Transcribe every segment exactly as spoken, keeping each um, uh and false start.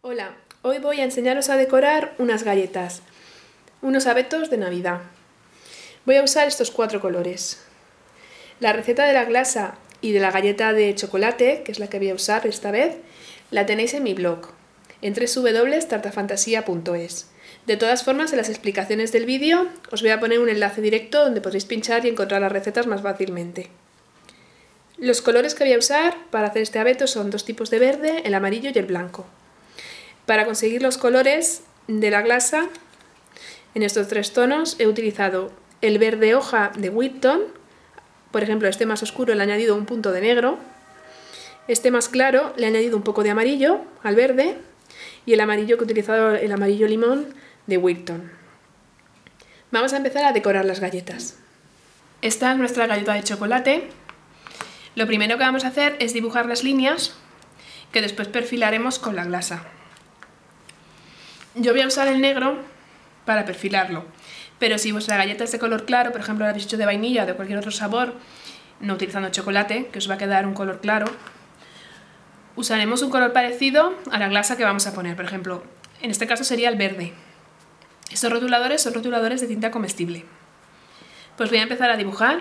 Hola, hoy voy a enseñaros a decorar unas galletas, unos abetos de Navidad. Voy a usar estos cuatro colores. La receta de la glasa y de la galleta de chocolate, que es la que voy a usar esta vez, la tenéis en mi blog, en doble u doble u doble u punto tartafantasia punto es. De todas formas, en las explicaciones del vídeo os voy a poner un enlace directo donde podéis pinchar y encontrar las recetas más fácilmente. Los colores que voy a usar para hacer este abeto son dos tipos de verde, el amarillo y el blanco. Para conseguir los colores de la glasa, en estos tres tonos, he utilizado el verde hoja de Wilton. Por ejemplo, este más oscuro le he añadido un punto de negro. Este más claro le he añadido un poco de amarillo al verde. Y el amarillo que he utilizado, el amarillo limón de Wilton. Vamos a empezar a decorar las galletas. Esta es nuestra galleta de chocolate. Lo primero que vamos a hacer es dibujar las líneas que después perfilaremos con la glasa. Yo voy a usar el negro para perfilarlo, pero si vuestra galleta es de color claro, por ejemplo la habéis hecho de vainilla o de cualquier otro sabor, no utilizando chocolate, que os va a quedar un color claro, usaremos un color parecido a la glasa que vamos a poner. Por ejemplo, en este caso sería el verde. Estos rotuladores son rotuladores de tinta comestible. Pues voy a empezar a dibujar.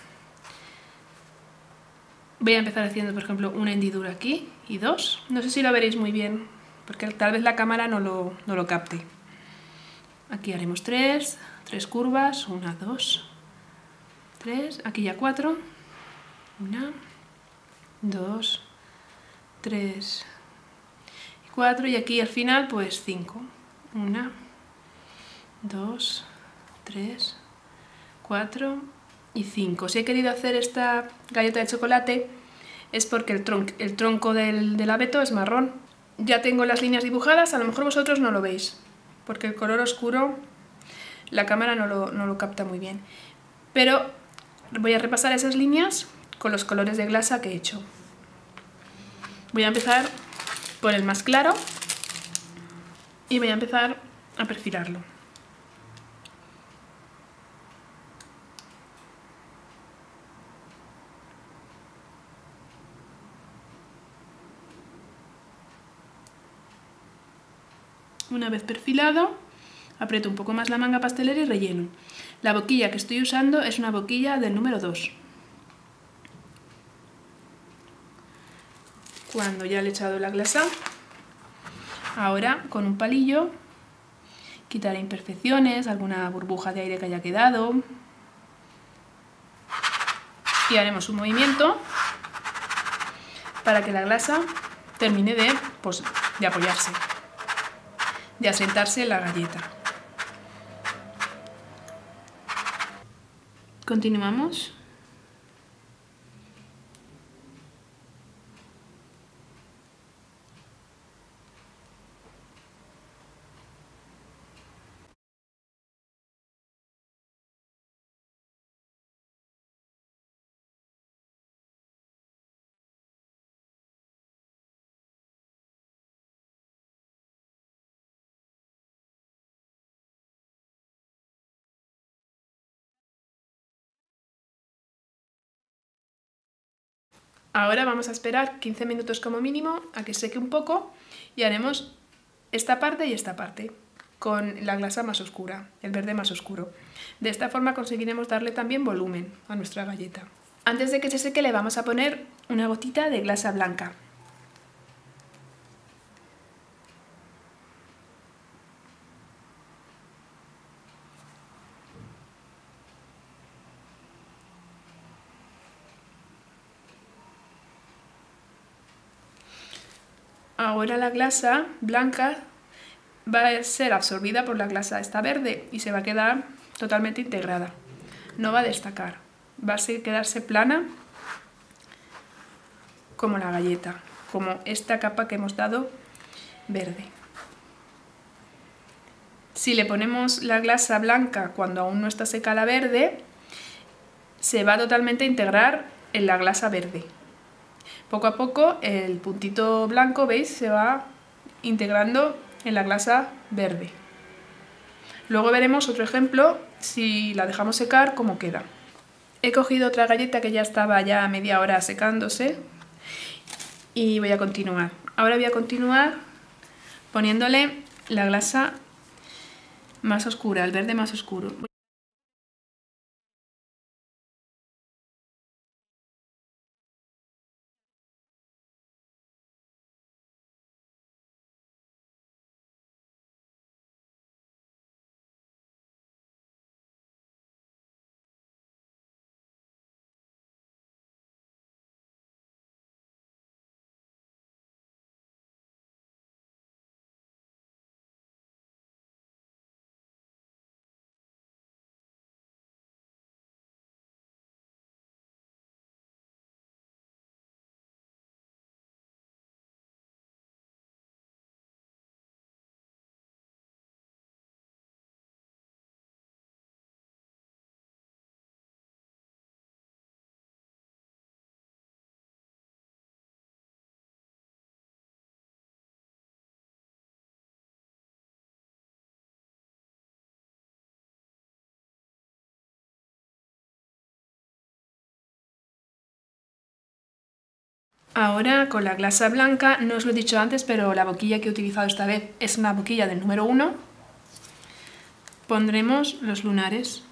Voy a empezar haciendo, por ejemplo, una hendidura aquí y dos. No sé si lo veréis muy bien, porque tal vez la cámara no lo, no lo capte. Aquí haremos tres, tres curvas, una, dos, tres, aquí ya cuatro, una, dos, tres y cuatro, y aquí al final pues cinco, una, dos, tres, cuatro y cinco. Si he querido hacer esta galleta de chocolate es porque el, tron el tronco del, del abeto es marrón. Ya tengo las líneas dibujadas, a lo mejor vosotros no lo veis, porque el color oscuro la cámara no lo, no lo capta muy bien. Pero voy a repasar esas líneas con los colores de glasa que he hecho. Voy a empezar por el más claro y voy a empezar a perfilarlo. Una vez perfilado, aprieto un poco más la manga pastelera y relleno. La boquilla que estoy usando es una boquilla del número dos. Cuando ya le he echado la glasa, ahora con un palillo quitaré imperfecciones, alguna burbuja de aire que haya quedado, y haremos un movimiento para que la glasa termine de, pues, de apoyarse, de asentarse en la galleta. Continuamos. Ahora vamos a esperar quince minutos como mínimo a que seque un poco y haremos esta parte y esta parte con la glasa más oscura, el verde más oscuro. De esta forma conseguiremos darle también volumen a nuestra galleta. Antes de que se seque le vamos a poner una gotita de glasa blanca. Ahora la glasa blanca va a ser absorbida por la glasa esta verde y se va a quedar totalmente integrada. No va a destacar, va a quedarse plana como la galleta, como esta capa que hemos dado verde. Si le ponemos la glasa blanca cuando aún no está seca la verde, se va totalmente a integrar en la glasa verde. Poco a poco el puntito blanco, ¿veis?, se va integrando en la glasa verde. Luego veremos otro ejemplo, si la dejamos secar, cómo queda. He cogido otra galleta que ya estaba ya media hora secándose y voy a continuar. Ahora voy a continuar poniéndole la glasa más oscura, el verde más oscuro. Ahora con la glasa blanca, no os lo he dicho antes, pero la boquilla que he utilizado esta vez es una boquilla del número uno. Pondremos los lunares.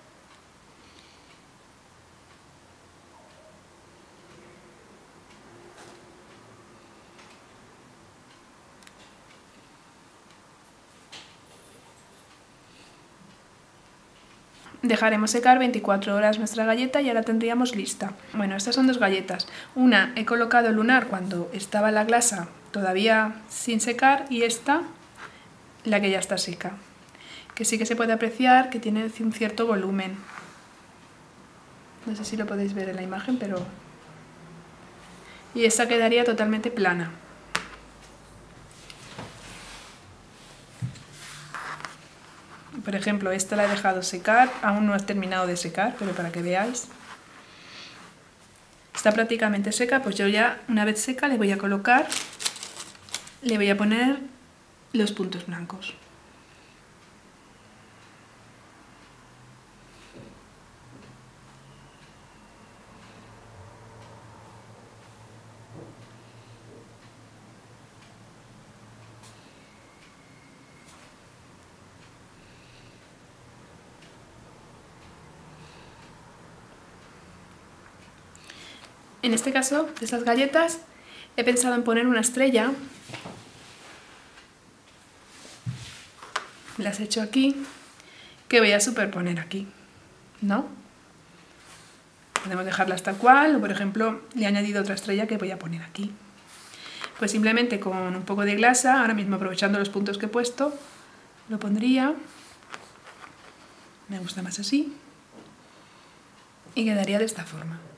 Dejaremos secar veinticuatro horas nuestra galleta y ya la tendríamos lista. Bueno, estas son dos galletas. Una he colocado el lunar cuando estaba la glasa todavía sin secar y esta la que ya está seca. Que sí que se puede apreciar que tiene un cierto volumen. No sé si lo podéis ver en la imagen, pero... Y esta quedaría totalmente plana. Por ejemplo, esta la he dejado secar, aún no he terminado de secar, pero para que veáis. Está prácticamente seca, pues yo ya, una vez seca, le voy a colocar, le voy a poner los puntos blancos. En este caso, de estas galletas, he pensado en poner una estrella. Las he hecho aquí, que voy a superponer aquí, ¿no? Podemos dejarlas tal cual, o por ejemplo, le he añadido otra estrella que voy a poner aquí. Pues simplemente con un poco de glasa, ahora mismo aprovechando los puntos que he puesto, lo pondría. Me gusta más así. Y quedaría de esta forma.